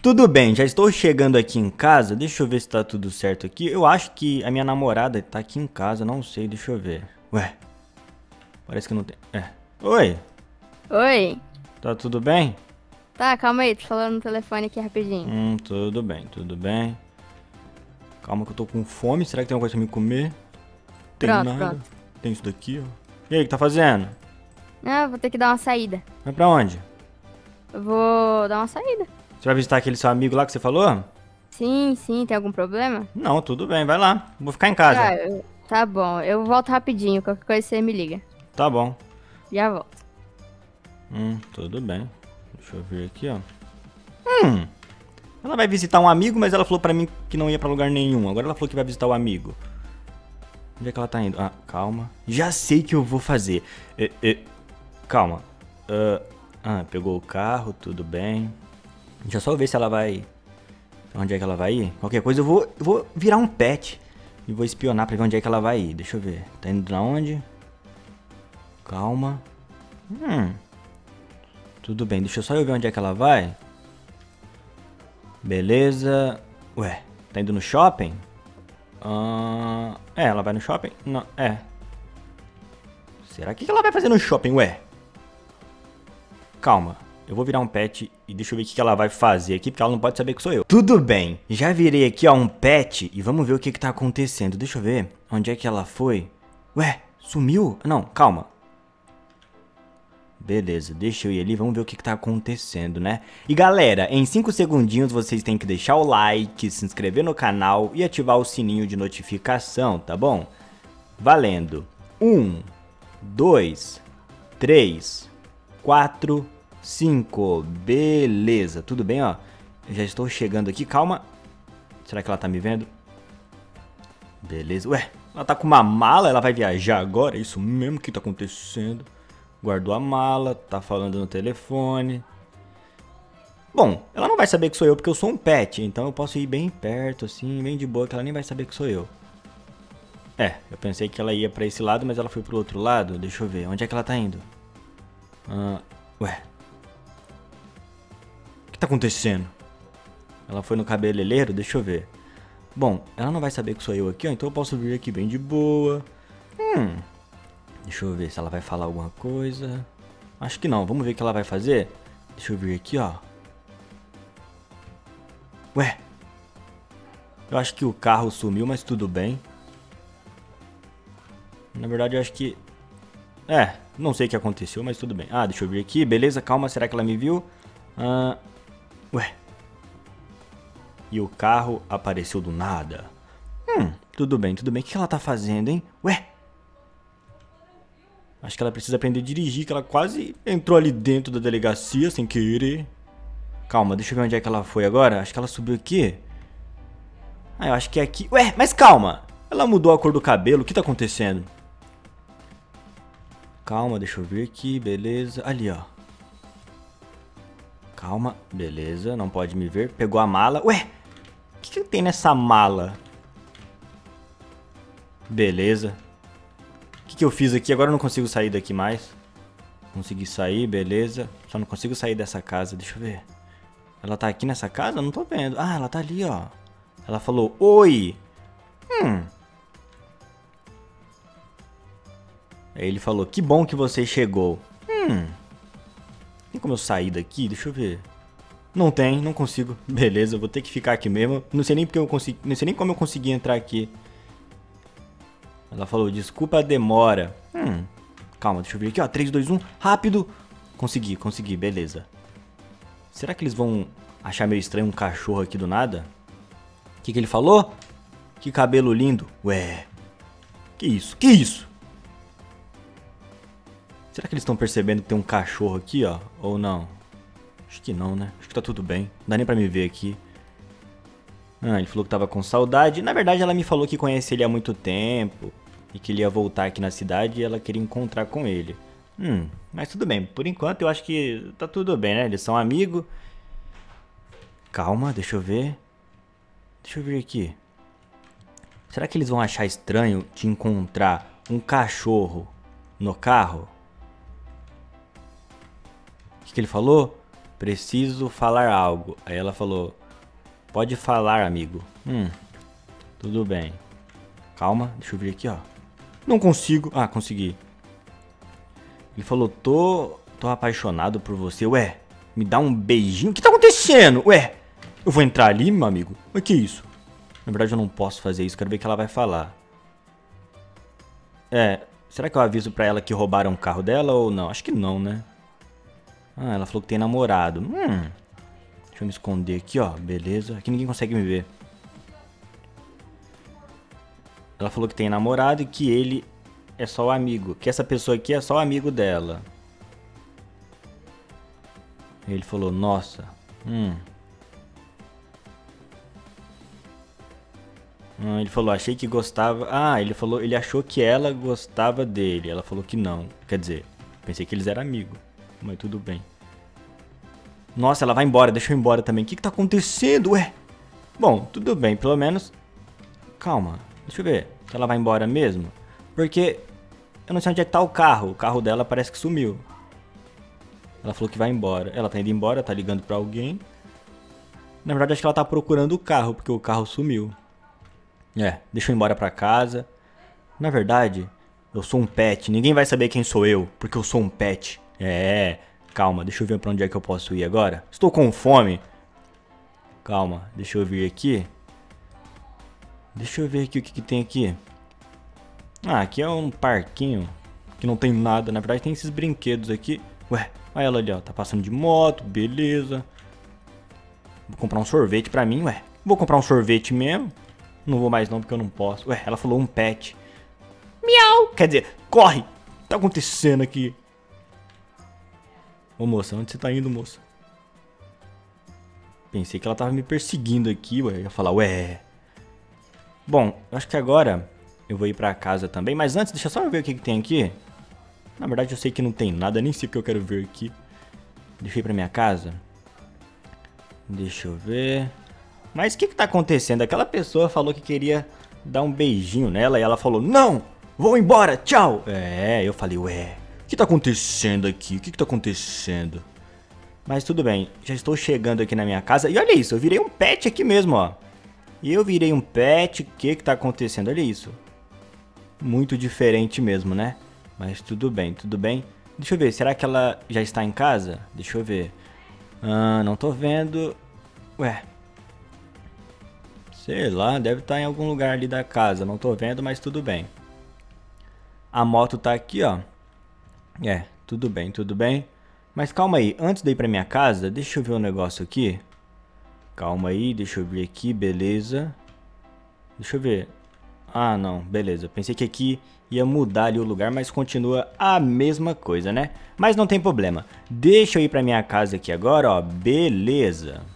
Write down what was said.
Tudo bem, já estou chegando aqui em casa. Deixa eu ver se tá tudo certo aqui. Eu acho que a minha namorada tá aqui em casa, não sei, deixa eu ver. Ué, parece que não tem. Oi, Oi. tá tudo bem? Tá, calma aí, tô falando no telefone aqui rapidinho. Tudo bem, tudo bem. Calma que eu tô com fome. Será que tem alguma coisa pra me comer? Tem Pronto, nada. pronto. Tem isso daqui, ó. E aí, o que tá fazendo? Ah, vou ter que dar uma saída. Vai pra onde? Eu vou dar uma saída. Você vai visitar aquele seu amigo lá que você falou? Sim, sim, tem algum problema? Não, tudo bem, vai lá. Vou ficar em casa. Tá bom, eu volto rapidinho, qualquer coisa você me liga. Tá bom. Já volto. Tudo bem. Deixa eu ver aqui, ó. Ela vai visitar um amigo, mas ela falou pra mim que não ia pra lugar nenhum. Agora ela falou que vai visitar o amigo. Onde é que ela tá indo? Ah, calma. Já sei o que eu vou fazer. Calma. Pegou o carro, tudo bem. Deixa eu só ver se ela vai... Onde é que ela vai ir? Qualquer coisa eu vou virar um pet. E vou espionar pra ver onde é que ela vai ir. Deixa eu ver. Tá indo pra onde? Calma. Tudo bem, deixa eu só ver onde é que ela vai. Beleza. Ué, tá indo no shopping? Ela vai no shopping? Não, Será que ela vai fazer no shopping, ué? Calma, eu vou virar um pet e deixa eu ver o que ela vai fazer aqui, porque ela não pode saber que sou eu. Tudo bem, já virei aqui, ó, um pet e vamos ver o que tá acontecendo. Deixa eu ver, onde é que ela foi? Ué, sumiu? Não, calma. Beleza, deixa eu ir ali, vamos ver o que tá acontecendo, né? E galera, em 5 segundinhos vocês têm que deixar o like, se inscrever no canal e ativar o sininho de notificação, tá bom? Valendo! 1, 2, 3, 4, 5, beleza, tudo bem, ó? Eu já estou chegando aqui, calma. Será que ela tá me vendo? Beleza, ué, ela tá com uma mala, ela vai viajar agora? É isso mesmo que tá acontecendo? Guardou a mala, tá falando no telefone. Bom, ela não vai saber que sou eu porque eu sou um pet, então eu posso ir bem perto, assim, bem de boa, que ela nem vai saber que sou eu. Eu pensei que ela ia pra esse lado, mas ela foi pro outro lado. Deixa eu ver, onde é que ela tá indo? Ué. O que tá acontecendo? Ela foi no cabeleireiro? Deixa eu ver. Bom, ela não vai saber que sou eu aqui, ó, então eu posso vir aqui bem de boa. Deixa eu ver se ela vai falar alguma coisa. Acho que não, vamos ver o que ela vai fazer. Deixa eu vir aqui, ó. Ué. Eu acho que o carro sumiu, mas tudo bem. Na verdade, eu acho que... não sei o que aconteceu, mas tudo bem. Deixa eu vir aqui, beleza, calma, será que ela me viu? Ué. E o carro apareceu do nada. Tudo bem, tudo bem. O que ela tá fazendo, hein? Ué. Acho que ela precisa aprender a dirigir, que ela quase entrou ali dentro da delegacia sem querer. Calma, deixa eu ver onde é que ela foi agora. Acho que ela subiu aqui. Eu acho que é aqui. Ué, mas calma. Ela mudou a cor do cabelo, o que tá acontecendo? Calma, deixa eu ver aqui, beleza. Ali, ó. Calma, beleza, não pode me ver. Pegou a mala. Ué, o que tem nessa mala? Beleza. O que eu fiz aqui? Agora eu não consigo sair daqui mais. Consegui sair, beleza. Só não consigo sair dessa casa, deixa eu ver. Ela tá aqui nessa casa? Eu não tô vendo. Ela tá ali, ó. Ela falou, oi. Aí ele falou, que bom que você chegou. Tem como eu sair daqui? Deixa eu ver. Não tem, não consigo. Beleza, eu vou ter que ficar aqui mesmo. Não sei nem porque eu consegui. Não sei nem como eu consegui entrar aqui. Ela falou, desculpa a demora. Calma, deixa eu ver aqui, ó. 3, 2, 1, rápido. Consegui, beleza. Será que eles vão achar meio estranho um cachorro aqui do nada? O que ele falou? Que cabelo lindo. Ué. Que isso? Será que eles estão percebendo que tem um cachorro aqui, ó? Ou não? Acho que não, né? Acho que tá tudo bem. Não dá nem pra me ver aqui. Ele falou que tava com saudade. Na verdade, ela me falou que conhece ele há muito tempo. E que ele ia voltar aqui na cidade e ela queria encontrar com ele. Mas tudo bem. Por enquanto, eu acho que tá tudo bem, né? Eles são amigos. Calma, deixa eu ver. Deixa eu ver aqui. Será que eles vão achar estranho de encontrar um cachorro no carro? O que ele falou? Preciso falar algo. Aí ela falou, pode falar, amigo. Tudo bem. Calma, deixa eu ver aqui, ó. Não consigo. Ah, consegui. Ele falou, tô apaixonado por você. Ué, me dá um beijinho? O que tá acontecendo? Ué, eu vou entrar ali, meu amigo? Mas que isso? Na verdade eu não posso fazer isso, quero ver o que ela vai falar. Será que eu aviso pra ela que roubaram o carro dela ou não? Acho que não, né? Ah, ela falou que tem namorado. Deixa eu me esconder aqui, ó. Beleza. Aqui ninguém consegue me ver. Ela falou que tem namorado e que ele é só o amigo. Que essa pessoa aqui é só o amigo dela. Ele falou, nossa. Ele falou, achei que gostava. Ah, ele achou que ela gostava dele. Ela falou que não. Quer dizer, pensei que eles eram amigos. Mas tudo bem. Nossa, ela vai embora. Deixa eu ir embora também. O que tá acontecendo, ué? Bom, tudo bem. Pelo menos... Calma. Deixa eu ver se ela vai embora mesmo. Porque eu não sei onde é que tá o carro. O carro dela parece que sumiu. Ela falou que vai embora. Ela tá indo embora, tá ligando pra alguém. Na verdade, acho que ela tá procurando o carro, porque o carro sumiu. Deixa eu ir embora pra casa. Na verdade, eu sou um pet. Ninguém vai saber quem sou eu, porque eu sou um pet. Calma, deixa eu ver pra onde é que eu posso ir agora. Estou com fome. Calma, deixa eu vir aqui. Deixa eu ver aqui o que tem aqui. Ah, aqui é um parquinho que não tem nada. Na verdade tem esses brinquedos aqui. Ué, olha ela ali, ó. Tá passando de moto, beleza. Vou comprar um sorvete pra mim, ué. Vou comprar um sorvete mesmo. Não vou mais não, porque eu não posso. Ué, ela falou um pet. Miau! Quer dizer, corre! O que tá acontecendo aqui? Ô moça, onde você tá indo, moça? Pensei que ela tava me perseguindo aqui, ué. Eu ia falar, ué. Bom, eu acho que agora eu vou ir pra casa também. Mas antes, deixa só eu ver o que tem aqui. Na verdade, eu sei que não tem nada. Nem sei o que eu quero ver aqui. Deixa eu ir pra minha casa. Deixa eu ver. Mas o que tá acontecendo? Aquela pessoa falou que queria dar um beijinho nela. E ela falou, não, vou embora, tchau. Eu falei, ué, o que tá acontecendo aqui? O que tá acontecendo? Mas tudo bem, já estou chegando aqui na minha casa. E olha isso, eu virei um pet aqui mesmo, ó. E eu virei um pet, o que tá acontecendo? Olha isso. Muito diferente mesmo, né? Mas tudo bem, tudo bem. Deixa eu ver, será que ela já está em casa? Deixa eu ver. Não tô vendo. Ué. Sei lá, deve estar em algum lugar ali da casa. Não tô vendo, mas tudo bem. A moto tá aqui, ó. Tudo bem, tudo bem. Mas calma aí, antes de ir pra minha casa, deixa eu ver um negócio aqui. Calma aí, deixa eu ver aqui, beleza. Deixa eu ver. Ah, não, beleza. Pensei que aqui ia mudar ali o lugar, mas continua a mesma coisa, né? Mas não tem problema. Deixa eu ir pra minha casa aqui agora, ó. Beleza.